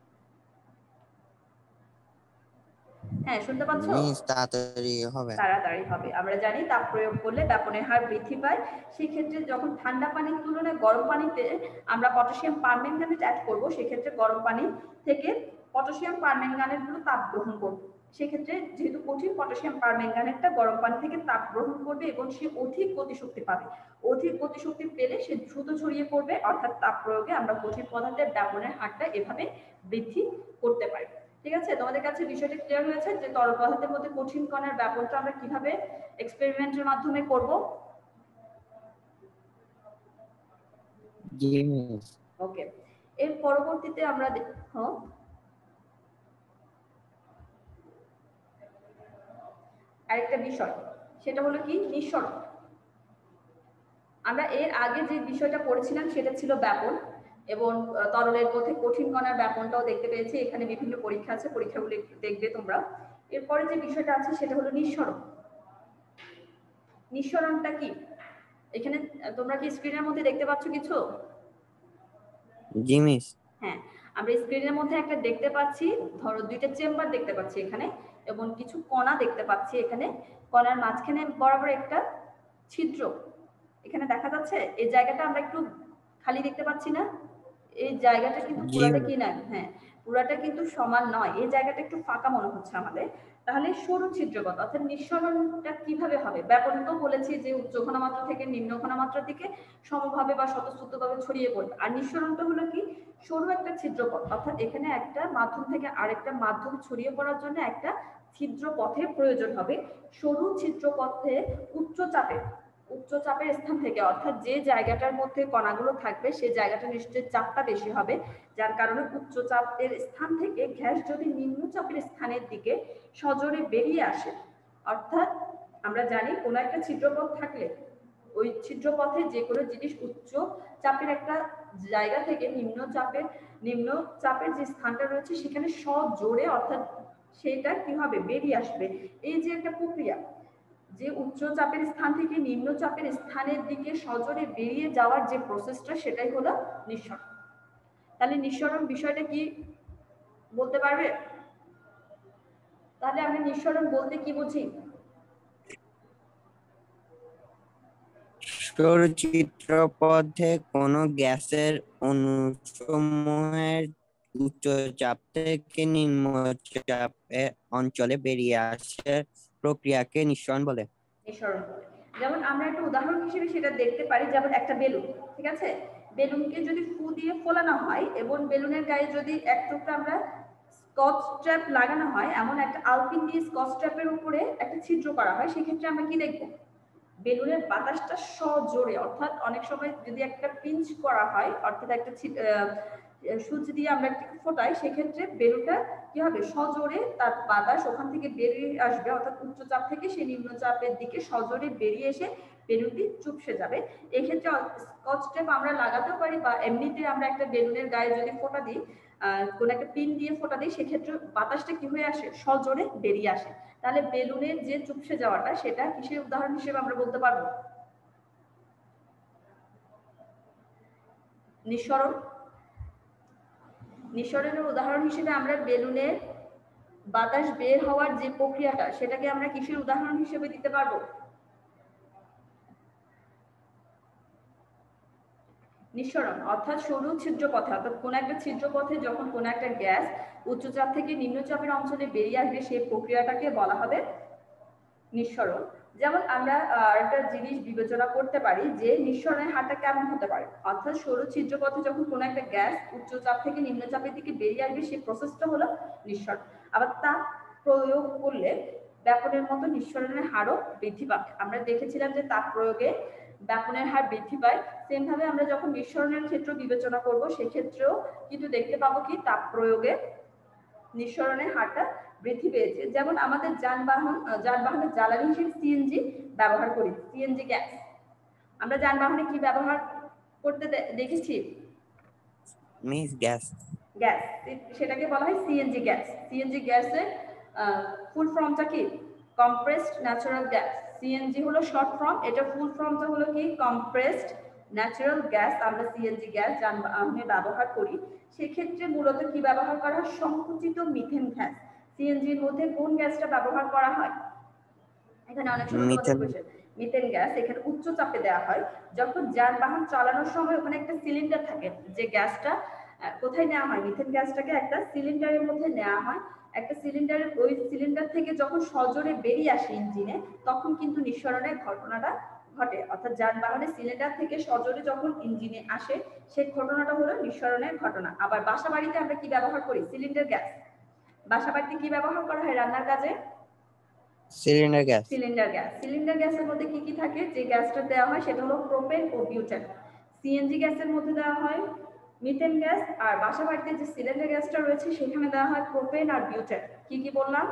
হ্যাঁ, শুনতে পাচ্ছ? মিস তাড়াতাড়ি হবে। তাড়াতাড়ি হবে। আমরা জানি তাপ প্রয়োগ করলে ব্যাপনের হার বৃদ্ধি পায়। সেক্ষেত্রে যখন ঠান্ডা পানির তুলনায় গরম পানিতে আমরা পটাশিয়াম পারম্যাঙ্গানেট অ্যাড করব, সেক্ষেত্রে গরম পানি থেকে পটাশিয়াম পারম্যাঙ্গানেট গুলো তাপ গ্রহণ করবে। সেক্ষেত্রে যেহেতু কঠিন, পটাশিয়াম পারম্যাঙ্গানেটটা গরম পানি থেকে তাপ গ্রহণ করবে এবং সে অধিক গতিশক্তি পাবে। অধিক গতিশক্তি পেলে সে দ্রুত ছড়িয়ে পড়বে, অর্থাৎ তাপ প্রয়োগে আমরা কঠিন পদার্থের ব্যাপনের হারটা এভাবে বৃদ্ধি করতে পারি। ঠিক আছে, তোমাদের কাছে বিষয়টা ক্লিয়ার হয়েছে যে তরল পদার্থের মধ্যে কঠিন কণার ব্যাপনটা আমরা কিভাবে এক্সপেরিমেন্টের মাধ্যমে করব? জি মিস। ওকে, এর পরবর্তীতে আমরা আরেকটা বিষয়, সেটা হলো কি নিঃসরণ। আমরা এর আগে যে বিষয়টা পড়েছিলাম সেটা ছিল ব্যাপন এবং তরলের মধ্যে কঠিন কণার ব্যাপনটাও দেখতে পেয়েছি। এখানে বিভিন্ন পরীক্ষা আছে, পরীক্ষাগুলো দেখবে তোমরা। এরপরে যে বিষয়টা আছে সেটা হলো নিঃসরণ। নিঃসরণটা কি? এখানে তোমরা কি স্ক্রিনের মধ্যে দেখতে পাচ্ছ কিছু? জি মিস। হ্যাঁ, আমরা স্ক্রিনের মধ্যে একটা দেখতে পাচ্ছি, ধরো দুইটা চেম্বার দেখতে পাচ্ছি এখানে এবং কিছু কণা দেখতে পাচ্ছি এখানে। কণার মাঝখানে বরাবর একটা ছিদ্র এখানে দেখা যাচ্ছে। এই জায়গাটা আমরা একটু খালি দেখতে পাচ্ছি না? এই জায়গাটা কিন্তু জি পুরাটা কি না, হ্যাঁ পুরাটা কিন্তু সমান নয়, এই জায়গাটা একটু ফাঁকা মনে হচ্ছে আমাদের। তাহলে সরু ছিদ্রপথ অর্থাৎ নিঃসরণটা কিভাবে হবে? ব্যাপন তো বলেছি যে উচ্চ ঘনমাত্রা থেকে নিম্ন ঘনমাত্রার দিকে সমভাবে বা স্বতঃস্ফূর্তভাবে ছড়িয়ে পড়বে। আর নিঃসরণটা হলো কি, সরু একটা ছিদ্রপথ, অর্থাৎ এখানে একটা মাধ্যম থেকে আরেকটা মাধ্যম ছড়িয়ে পড়ার জন্য একটা ছিদ্র পথের প্রয়োজন হবে। সরু ছিদ্রপথে উচ্চ চাপের স্থান থেকে, অর্থাৎ যে জায়গাটার মধ্যে কণাগুলো থাকবে সেই জায়গাটা নিশ্চয়ই চাপটা বেশি হবে, যার কারণে উচ্চ চাপের স্থান থেকে গ্যাস যদি নিম্ন চাপের স্থানের দিকে সজোরে বেরিয়ে আসে, অর্থাৎ আমরা জানি কোনো একটা ছিদ্রপথ থাকলে ওই ছিদ্রপথে যে কোনো জিনিস উচ্চ চাপের একটা জায়গা থেকে নিম্ন চাপের যে স্থানটা রয়েছে সেখানে সজোরে অর্থাৎ সেটা কি হবে, বেরিয়ে আসবে। এই যে একটা প্রক্রিয়া, যে উচ্চ চাপের স্থান থেকে নিম্ন চাপের স্থানের দিকে সজোরে বেরিয়ে যাওয়ার যে প্রসেসটা, সেটাই হলো নিঃসরণ। তাহলে নিঃসরণ বিষয়টা কি বলতে পারবে? তাহলে আমরা নিঃসরণ বলতে কি বুঝি? সৌরচিত্রপথে কোনো গ্যাসের অণুসমূহের উচ্চ চাপ থেকে নিম্ন চাপে অঞ্চলে বেরিয়ে আসে প্রক্রিয়াকে নিঃসরণ বলে। নিঃসরণ বলে। যেমন আমরা একটা উদাহরণ হিসেবে সেটা দেখতে পারি, যেমন একটা বেলুন, ঠিক আছে, বেলুনকে যদি ফু দিয়ে ফোলানো হয় এবং বেলুনের গায়ে যদি এক টুকরা আমরা স্কচ ট্র্যাপ লাগানো হয়, এমন একটা আলপিন দিয়ে স্কচ ট্র্যাপের উপরে একটা ছিদ্র করা হয়, সেক্ষেত্রে আমরা কি দেখবো, বেলুনের বাতাসটা সজোরে, অর্থাৎ অনেক সময় যদি একটা পিঞ্চ করা হয়, অর্থাৎ একটা সুচ দিয়ে আমরা একটু ফোটাই, সেক্ষেত্রে বেলুনটা কি হবে, সজোরে তার বাতাস ওখান থেকে বেরিয়ে আসবে, অর্থাৎ উচ্চ চাপ থেকে সে নিম্ন চাপের দিকে সজোরে বেরিয়ে এসে বেলুনটি চুপসে যাবে। এক্ষেত্রে স্কচ টেপ আমরা লাগাতেও পারি, বা এমনিতে আমরা একটা বেলুনের গায়ে যদি ফোঁটা দিই, কোন একটা পিন দিয়ে ফোঁটা দিই, সেক্ষেত্রে বাতাসটা কি হয়ে আসে, সজোরে বেরিয়ে আসে। তাহলে বেলুনের যে চুপসে যাওয়াটা, সেটা কিসের উদাহরণ হিসেবে আমরা বলতে পারবো? নিঃসরণ। নিঃসরণের উদাহরণ হিসেবে আমরা বেলুনের বাতাস বের হওয়ার যে প্রক্রিয়াটা, সেটাকে আমরা কিসের উদাহরণ হিসেবে দিতে পারবো? নিঃসরণ অর্থাৎ সরু ছিদ্রপথে, অর্থাৎ কোন একটা ছিদ্রপথে যখন কোন একটা গ্যাস উচ্চ চাপ থেকে নিম্ন চাপের অঞ্চলে বেরিয়ে আসবে, সেই প্রক্রিয়াটাকে বলা হবে নিঃসরণ। যেমন আমরা একটা জিনিস বিবেচনা করতে পারি যে নিঃসরণের হারটা কেমন হতে পারে, অর্থাৎ সরু ছিদ্রপথে যখন কোন একটা গ্যাস উচ্চ চাপ থেকে নিম্ন চাপের দিকে বেরিয়ে আসবে, সেই প্রসেসটা হলো নিঃসরণ। আবার তাপ প্রয়োগ করলে ব্যাপনের মতো নিঃসরণের হারও বৃদ্ধি পাবে। আমরা দেখেছিলাম যে তাপ প্রয়োগে ব্যাপনের হার বৃদ্ধি পায়। সেম ভাবে আমরা যখন নিঃসরণের ক্ষেত্র বিবেচনা করব, সেক্ষেত্রেও কিন্তু দেখতে পাবো কি তাপ প্রয়োগে নিঃসরণের হারটা বৃদ্ধি পেয়েছে। যেমন আমাদের যানবাহনের জ্বালানি হিসেবে সিএনজি ব্যবহার করি, সিএনজি গ্যাস। আমরা যানবাহনে কি ব্যবহার করতে দেখেছি? Miss gas. গ্যাস, সেটাকে বলা হয় সিএনজি গ্যাস। সিএনজি গ্যাসের ফুল ফর্মটা কি, কম্প্রেসড ন্যাচারাল গ্যাস। সিএনজি হলো শর্ট ফর্ম, এটা ফুল ফর্মটা হলো কি, কম্প্রেসড ন্যাচারাল গ্যাস। আমরা সিএনজি গ্যাস যানবাহনে ব্যবহার করি। সেক্ষেত্রে মূলত কি ব্যবহার করা হয়, সংকুচিত মিথেন গ্যাস। সিএনজির মধ্যে কোন গ্যাসটা ব্যবহার করা হয়? এখানে অনেক সময় তোমাদের মিথেন। কোশ্চেন, মিথেন গ্যাস এখানে উচ্চ চাপে দেওয়া হয়। যখন যানবাহন চালানোর সময় ওখানে একটা সিলিন্ডার থাকে, যে গ্যাসটা কোথায় নেওয়া হয়, মিথেন গ্যাসটাকে একটা সিলিন্ডারের মধ্যে নেওয়া হয়। একটা সিলিন্ডারের, ওই সিলিন্ডার থেকে যখন সজোরে বেরিয়ে আসে ইঞ্জিনে, তখন কিন্তু নিঃসরণের ঘটনাটা ঘটে। অর্থাৎ যানবাহনের সিলিন্ডার থেকে সজোরে যখন ইঞ্জিনে আসে, সেই ঘটনাটা হলো নিঃসরণের ঘটনা। আবার বাসা বাড়িতে আমরা কি ব্যবহার করি, সিলিন্ডার গ্যাস। বাসা বাড়িতে কি ব্যবহার করা হয় রান্নার কাজে? Cylinder gas. Cylinder gas. Cylinder গ্যাসের মধ্যে কি কি থাকে, যে গ্যাসটা দেওয়া হয় সেটা হলো প্রোপেন ও বিউটেন। সিএনজি গ্যাসের মধ্যে দেওয়া হয় মিথেন গ্যাস, আর বাসা বাড়িতে যে সিলিন্ডার গ্যাসটা রয়েছে সেখানে দেওয়া হয় প্রোপেন আর বিউটেন। কি কি বললাম?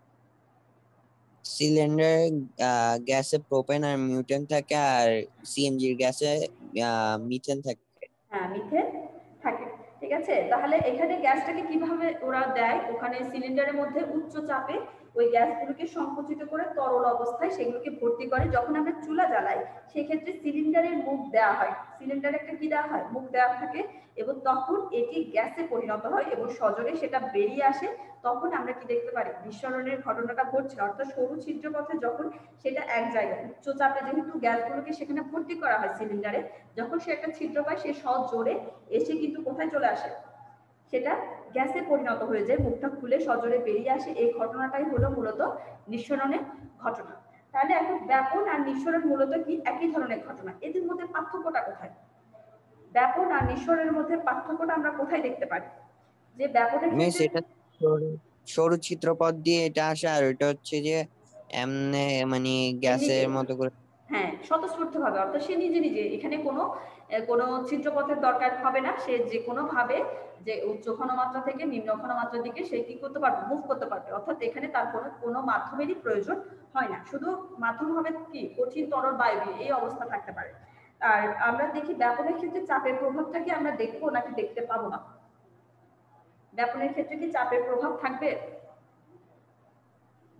সিলিন্ডার গ্যাসে প্রোপেন আর মিউটেন থাকে, আর সিএনজির গ্যাসে মিথেন থাকে। হ্যাঁ, মিথেন থাকে। ঠিক আছে, তাহলে এখানে গ্যাসটাকে কিভাবে ওরা দেয়, ওখানে সিলিন্ডারের মধ্যে উচ্চ চাপে ওই গ্যাসগুলোকে সংকুচিত করে তরল অবস্থায় সেগুলোকে ভর্তি করে। যখন আমরা চুলা জ্বালাই, সেক্ষেত্রে সিলিন্ডারের মুখ দেওয়া হয়, সিলিন্ডারে একটা কি দেওয়া হয়, মুখ দেওয়া থাকে, এবং তখন এটি গ্যাসে পরিণত হয় এবং সজোরে সেটা বেরিয়ে আসে। তখন আমরা কি দেখতে পারি, নিঃসরণের ঘটনাটা ঘটছে। অর্থাৎ সরু ছিদ্রপথে যখন সেটা এক জায়গায় উচ্চ চাপে, যেহেতু গ্যাসগুলোকে সেখানে ভর্তি করা হয় সিলিন্ডারে, যখন সে একটা ছিদ্র পায়, সে সজোরে এসে কিন্তু কোথায় চলে আসে, সেটা গ্যাসে পরিণত হয়ে যায়, মুখটা খুলে সজোরে বেরিয়ে আসে। এই ঘটনাটাই হলো মূলত নিঃসরণের ঘটনা। তাহলে এখন ব্যাপন আর নিঃসরণ মূলত কি একই ধরনের ঘটনা, এদের মধ্যে পার্থক্যটা কোথায়? ব্যাপন আর নিঃসরণের মধ্যে পার্থক্যটা আমরা কোথায় দেখতে পারি? যে ব্যাপনের মিস ক্ষেত্রে, এটা সরু চিত্রপথ দিয়ে এটা আসে, আর এটা হচ্ছে যে এমনে মানে এমনিতে, গ্যাসের মতো করে। হ্যাঁ, স্বতঃস্ফূর্ত ভাবে, অর্থাৎ সে নিজে নিজে, এখানে কোনো ছিদ্রপথের দরকার হবে না। সে যে কোনো ভাবে, যে উচ্চ ঘনমাত্রা থেকে নিম্ন ঘনমাত্রার দিকে সে কি করতে পারবে, মুভ করতে পারবে। অর্থাৎ এখানে তার কোনো মাধ্যমেরই প্রয়োজন হয় না। শুধু মাধ্যম হবে কি, কঠিন তরল বায়ু, এই অবস্থা থাকতে পারে। আর আমরা দেখি ব্যাপনের ক্ষেত্রে চাপের প্রভাবটা কি আমরা দেখবো নাকি দেখতে পাবো না? ব্যাপনের ক্ষেত্রে কি চাপের প্রভাব থাকবে?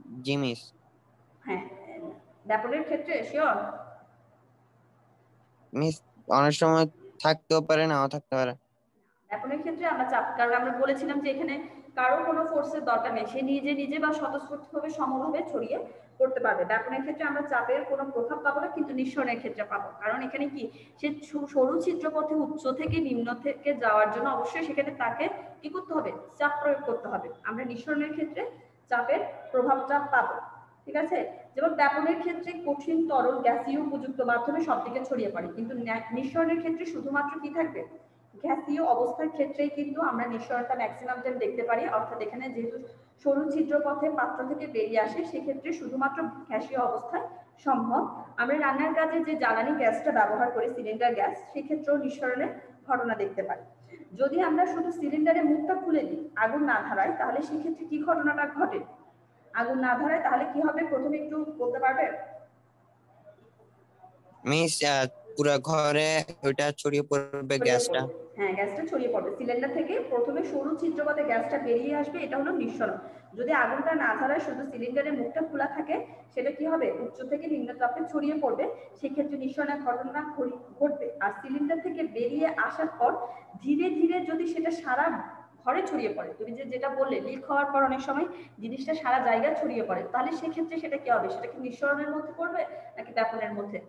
জি মিস। হ্যাঁ, ব্যাপনের ক্ষেত্রে শিওর? মিস অনেক সময় থাকতেও পারে, নাও থাকতে পারে। ব্যাপনের ক্ষেত্রে আমরা চাপ, কারণ আমরা বলেছিলাম যে এখানে কারো কোনো ফোর্সের দরকার নেই, সে নিজে নিজে বা স্বতঃস্ফূর্তভাবে সমভাবে ছড়িয়ে পড়তে পারবে। ব্যাপনের ক্ষেত্রে আমরা চাপের কোনো প্রভাব পাবো না, কিন্তু নিঃসরণের ক্ষেত্রে পাবো। কারণ এখানে কি, সে সরু ছিদ্রপথে উচ্চ থেকে নিম্ন থেকে যাওয়ার জন্য অবশ্যই সেখানে তাকে কি করতে হবে, চাপ প্রয়োগ করতে হবে। আমরা নিঃসরণের ক্ষেত্রে চাপের প্রভাবটা পাবো। ঠিক আছে, যেমন ব্যাপনের ক্ষেত্রে কঠিন তরল গ্যাসীয় উপযুক্ত মাধ্যমে সব দিকে ছড়িয়ে পড়ে, কিন্তু নিঃসরণের ক্ষেত্রে শুধুমাত্র কি থাকবে, গ্যাসীয় অবস্থার ক্ষেত্রেই কিন্তু আমরা নিঃসরণটা ম্যাক্সিমাম টাইম দেখতে পারি। অর্থাৎ এখানে যেহেতু সরু ছিদ্রপথে পাত্র থেকে বেরিয়ে আসে, সেক্ষেত্রে শুধুমাত্র গ্যাসীয় অবস্থায় সম্ভব। আমরা রান্নার কাজে যে জ্বালানি গ্যাসটা ব্যবহার করি, সিলিন্ডার গ্যাস, সেক্ষেত্রেও নিঃসরণের ঘটনা দেখতে পাই। যদি আমরা শুধু সিলিন্ডারের মুখটা খুলে দিই, আগুন না ধরাই, তাহলে সেক্ষেত্রে কি ঘটনাটা ঘটে, আগুন না ধরায় তাহলে কি হবে, প্রথমে একটু বলতে পারবে? মিস পুরো ঘরে ওইটা ছড়িয়ে পড়বে ছড়িয়ে গ্যাসটা। পড়বে, হ্যাঁ গ্যাসটা ছড়িয়ে পড়বে। সিলিন্ডার থেকে প্রথমে সরু ছিদ্রপথে গ্যাসটা বেরিয়ে আসবে, এটা হলো নিঃসরণ। যদি আগুনটা না ধরায় শুধু সিলিন্ডারের মুখটা খোলা থাকে, সেটা কি হবে, উচ্চ থেকে নিম্ন তাপে ছড়িয়ে পড়বে, সেক্ষেত্রে নিঃসরণের ঘটনা ঘটবে। আর সিলিন্ডার থেকে বেরিয়ে আসার পর ধীরে ধীরে যদি সেটা সারা ঘরে ছড়িয়ে পড়ে, তুমি যেটা বললে লিক হওয়ার পর অনেক সময় জিনিসটা সারা জায়গায় ছড়িয়ে পড়ে, তাহলে সেক্ষেত্রে সেটা কি হবে, সেটা কি নিঃসরণের মধ্যে পড়বে নাকি ব্যাপনের মধ্যে?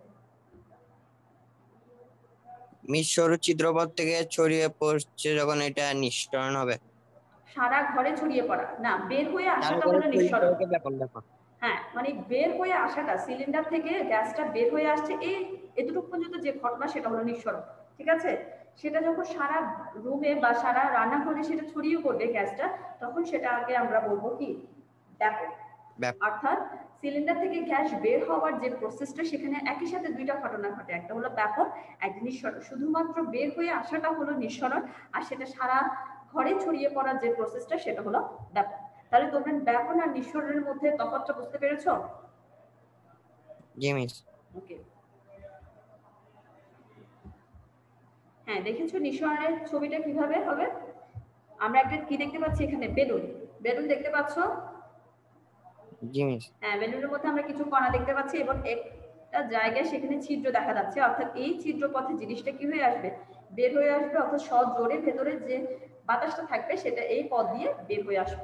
মিস সরু ছিদ্রপথ থেকে ছড়িয়ে পড়ছে যখন, এটা নিঃসরণ হবে। সারা ঘরে ছড়িয়ে পড়া না, বের হয়ে চালু আসাটা করে হলো ছড়িয়ে নিঃসরণ। পড়বে ব্যাপন ব্যাপন। হ্যাঁ, মানে বের হয়ে আসাটা, সিলিন্ডার থেকে গ্যাসটা বের হয়ে আসছে, এই এতটুকু পর্যন্ত যে ঘটনা, সেটা হলো নিঃসরণ। ঠিক আছে, সেটা যখন সারা রুমে বা সারা রান্নাঘরে সেটা ছড়িয়ে পড়বে গ্যাসটা, তখন সেটা আগে আমরা বলবো কি, ব্যাপন। অর্থাৎ সিলিন্ডার থেকে গ্যাস বের হওয়ার যে প্রসেসটা, সেখানে একই সাথে দুইটা ঘটনা ঘটে, একটা হলো ব্যাপন, একটা নিঃসরণ। শুধুমাত্র বের হয়ে আসাটা হলো নিঃসরণ, আর সেটা সারা ঘরে ছড়িয়ে পড়ার যে প্রসেসটা, সেটা হলো ব্যাপন। তাহলে তোমরা ব্যাপন আর নিঃসরণের মধ্যে তফাৎটা বুঝতে পেরেছো? জি মিস। ওকে, হ্যাঁ দেখেছো নিঃসরণের ছবিটা কিভাবে হবে? আমরা একটা কি দেখতে পাচ্ছি এখানে, বেলুন, বেলুন দেখতে পাচ্ছো? জি মিস। হ্যাঁ, বেলুনের মধ্যে আমরা কিছু কণা দেখতে পাচ্ছি এবং একটা জায়গায় সেখানে ছিদ্র দেখা যাচ্ছে। অর্থাৎ এই ছিদ্র পথে জিনিসটা কি হয়ে আসবে, বের হয়ে আসবে। অর্থাৎ সজোরে ভেতরে যে বাতাসটা থাকবে, সেটা এই পথ দিয়ে বের হয়ে আসবে।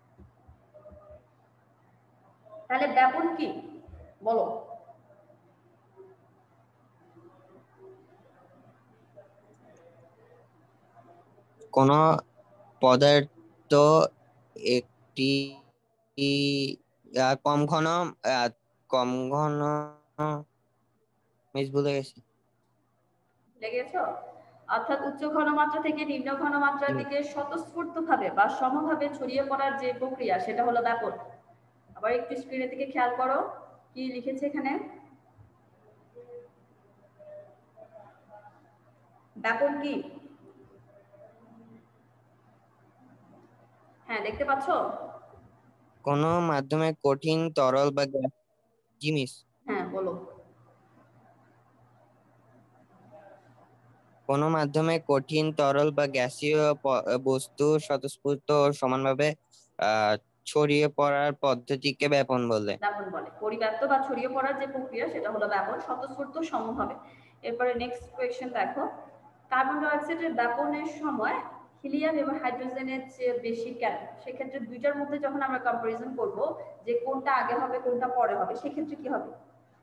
তাহলে ব্যাপন কি বলো? কোন পদার্থ একটি কম ঘন, কম ঘন, মিস ভুলে গেছি। লেগেছো? অর্থাৎ উচ্চ ঘনমাত্রা থেকে নিম্ন ঘনমাত্রার দিকে স্বতঃস্ফূর্তভাবে বা সমভাবে ছড়িয়ে পড়ার যে প্রক্রিয়া, সেটা হলো ব্যাপন। আবার একটু স্ক্রিনের দিকে খেয়াল করো, কি লিখেছে এখানে, ব্যাপন কি? হ্যাঁ দেখতে পাচ্ছো? কোন মাধ্যমে কঠিন তরল বা গ্যাস। জি মিস। হ্যাঁ বলো। কোন মাধ্যমে কঠিন তরল বা গ্যাসীয় বস্তু স্বতঃস্ফূর্ত ও সমানভাবে আহ ছড়িয়ে পড়ার পদ্ধতিকে ব্যাপন বলে। ব্যাপন বলে। পরিব্যাপ্ত বা ছড়িয়ে পড়ার যে প্রক্রিয়া, সেটা হলো ব্যাপন, স্বতঃস্ফূর্ত সমভাবে। এরপরে নেক্সট কোয়েশ্চেন দেখো, কার্বন ডাই অক্সাইডের ব্যাপনের সময় হিলিয়াম এবং হাইড্রোজেনের চেয়ে বেশি কেন? সেক্ষেত্রে দুইটার মধ্যে যখন আমরা কম্পারিজন করব, যে কোনটা আগে হবে কোনটা পরে হবে, সেক্ষেত্রে কি হবে?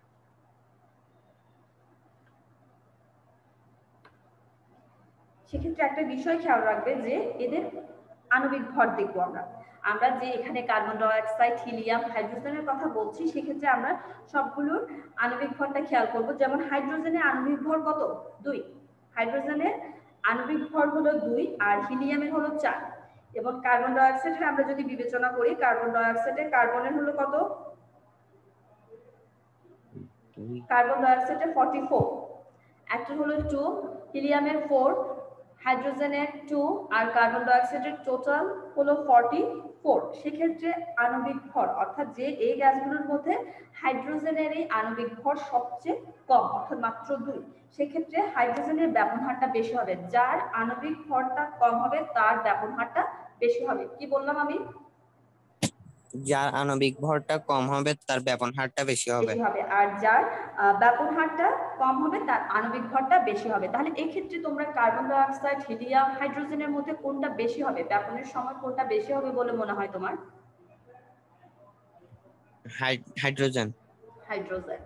সেক্ষেত্রে একটা বিষয় খেয়াল রাখবে যে এদের আণবিক ভর দেখবো আমরা। আমরা যে এখানে কার্বন ডাই অক্সাইড, হিলিয়াম, হাইড্রোজেনের কথা বলছি, সেক্ষেত্রে আমরা সবগুলোর আণবিক ভরটা খেয়াল করব। যেমন হাইড্রোজেনের আণবিক ভর কত, 2। হাইড্রোজেনের আণবিক ভর হলো 2 আর হিলিয়ামের হলো 4। এবং কার্বন ডাই অক্সাইডের আমরা যদি বিবেচনা করি, কার্বন ডাই অক্সাইডে কার্বনের হলো কত, কার্বন ডাই অক্সাইডে 44, একটা হলো 2, হিলিয়ামের 4, হাইড্রোজেনের 2 আর কার্বন ডাই অক্সাইডের টোটাল হলো 44। সেক্ষেত্রে আণবিক ভর, অর্থাৎ যে এই গ্যাসগুলোর মধ্যে হাইড্রোজেনের এই আণবিক ভর সবচেয়ে কম, অর্থাৎ মাত্র 2, সেক্ষেত্রে হাইড্রোজেনের ব্যাপন হারটা বেশি হবে। যার আণবিক ভরটা কম হবে তার ব্যাপন হারটা বেশি হবে। কি বললাম আমি? যার আণবিক ভরটা কম হবে তার ব্যাপন হারটা বেশি হবে। বেশি হবে, আর যার ব্যাপন হারটা কম হবে তার আণবিক ভরটা বেশি হবে। তাহলে এই ক্ষেত্রে তোমরা কার্বন ডাই অক্সাইড, হিলিয়াম, হাইড্রোজেনের মধ্যে কোনটা বেশি হবে, ব্যাপনের সময় কোনটা বেশি হবে বলে মনে হয় তোমার? হাইড্রোজেন। হাইড্রোজেন।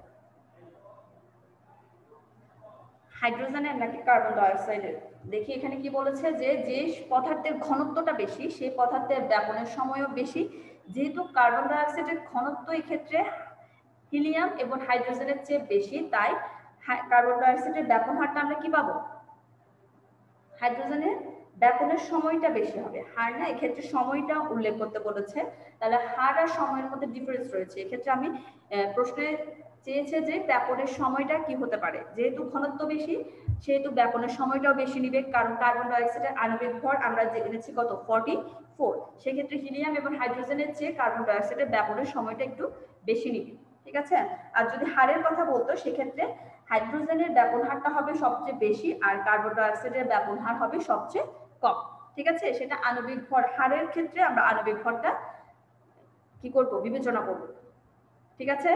হাইড্রোজেনের নাকি কার্বন ডাই অক্সাইডের? দেখি এখানে কি বলেছে, যে যে পদার্থের ঘনত্বটা বেশি সেই পদার্থের ব্যাপনের সময়ও বেশি। যেহেতু কার্বন ডাই অক্সাইডের ঘনত্ব এই ক্ষেত্রে হিলিয়াম এবং হাইড্রোজেনের চেয়ে বেশি, তাই কার্বন ডাই অক্সাইডের ব্যাপন হারটা আমরা কি পাবো? হাইড্রোজেনের ব্যাপনের সময়টা বেশি হবে। হার না, এক্ষেত্রে সময়টা উল্লেখ করতে বলেছে। তাহলে হার আর সময়ের মধ্যে ডিফারেন্স রয়েছে। এক্ষেত্রে আমি প্রশ্নে চেয়েছে যে ব্যাপনের সময়টা কি হতে পারে। যেহেতু ঘনত্ব বেশি সেহেতু ব্যাপনের সময়টাও বেশি নিবে, কারণ কার্বন ডাই অক্সাইডের আণবিক ভর আমরা জেনেছি কত, 44। সেক্ষেত্রে হিলিয়াম এবং হাইড্রোজেনের চেয়ে কার্বন ডাই অক্সাইডের ব্যাপনের সময়টা একটু বেশি নিবে। ঠিক আছে। আর যদি হারের কথা বলতো সেক্ষেত্রে হাইড্রোজেনের ব্যাপন হারটা হবে সবচেয়ে বেশি আর কার্বন ডাই অক্সাইডের ব্যাপন হার হবে সবচেয়ে কম। ঠিক আছে, সেটা আণবিক ভর হারের ক্ষেত্রে আমরা আণবিক ভরটা কি করব, বিবেচনা করব। ঠিক আছে।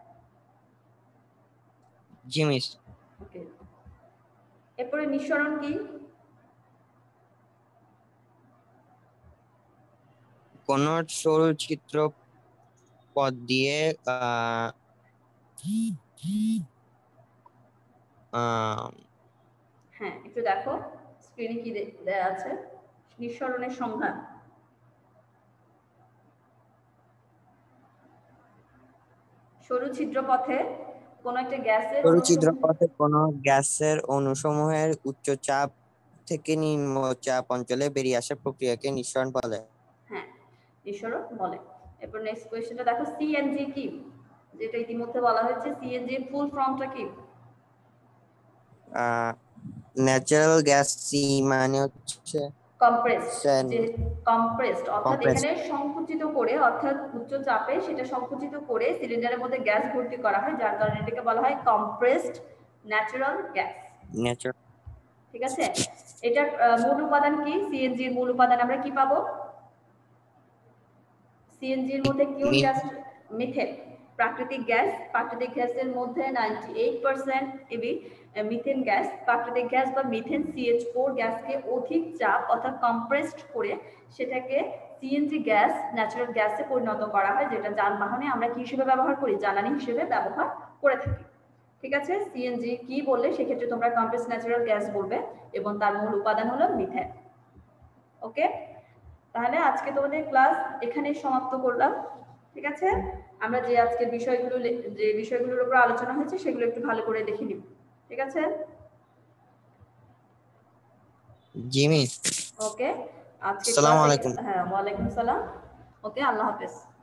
জি মিস। ওকে, এরপরে নিঃসরণ কি? কোন সরলচিত্র পথ দিয়ে আহ আহ হ্যাঁ, একটু দেখো স্ক্রিনে কি দেয়া আছে। নিঃসরণের সংজ্ঞা, সরু ছিদ্র পথে কোন একটা গ্যাসের সরলচিত্র পথে কোন গ্যাসের অণুসমূহের উচ্চ চাপ থেকে নিম্ন চাপ অঞ্চলে বেরিয়ে আসার প্রক্রিয়াকে নিঃসরণ বলে। হ্যাঁ, নিঃসরণ বলে। এরপর নেক্সট কোয়েশ্চেনটা দেখো, সিএনজি কি? যেটা ইতিমধ্যে বলা হয়েছে, সিএনজি এর ফুল ফর্মটা কি? ন্যাচারাল গ্যাস, সি মানে হচ্ছে কম্প্রেসড, সেন যে কম্প্রেসড অর্থাৎ কম্প্রেস। এখানে সংকুচিত করে, অর্থাৎ উচ্চ চাপে সেটা সংকুচিত করে সিলিন্ডারের মধ্যে গ্যাস ভর্তি করা হয়, যার কারণে এটাকে বলা হয় কম্প্রেসড ন্যাচারাল গ্যাস। ন্যাচারাল। ঠিক আছে। এটার মূল উপাদান কি? সিএনজির মূল উপাদান আমরা কি পাবো? সিএনজির মধ্যে কোন গ্যাস? মিথেন, প্রাকৃতিক গ্যাস। প্রাকৃতিক গ্যাসের মধ্যে 98% এবি মিথেন গ্যাস। প্রাকৃতিক গ্যাস বা মিথেন CH4 গ্যাসকে অধিক চাপ অর্থাৎ কম্প্রেসড করে সেটাকে সিএনজি গ্যাস, ন্যাচারাল গ্যাসে পরিণত করা হয়, যেটা যানবাহনে আমরা কি হিসেবে ব্যবহার করি? জ্বালানি হিসেবে ব্যবহার করে থাকি। ঠিক আছে। সিএনজি কি বললে সেক্ষেত্রে তোমরা কম্প্রেসড ন্যাচারাল গ্যাস বলবে এবং তার মূল উপাদান হলো মিথেন। ওকে, তাহলে আজকে তোমাদের ক্লাস এখানেই সমাপ্ত করলাম। ঠিক আছে। আমরা যে আজকে যে বিষয়গুলোর উপর আলোচনা হয়েছে সেগুলো একটু ভালো করে দেখে নিব। ঠিক আছে। জি মিস। ওকে, আজকে আসসালামু ক্লাস, আলাইকুম। হ্যাঁ ওয়ালাইকুম সালাম। ওকে, আল্লাহ হাফেজ।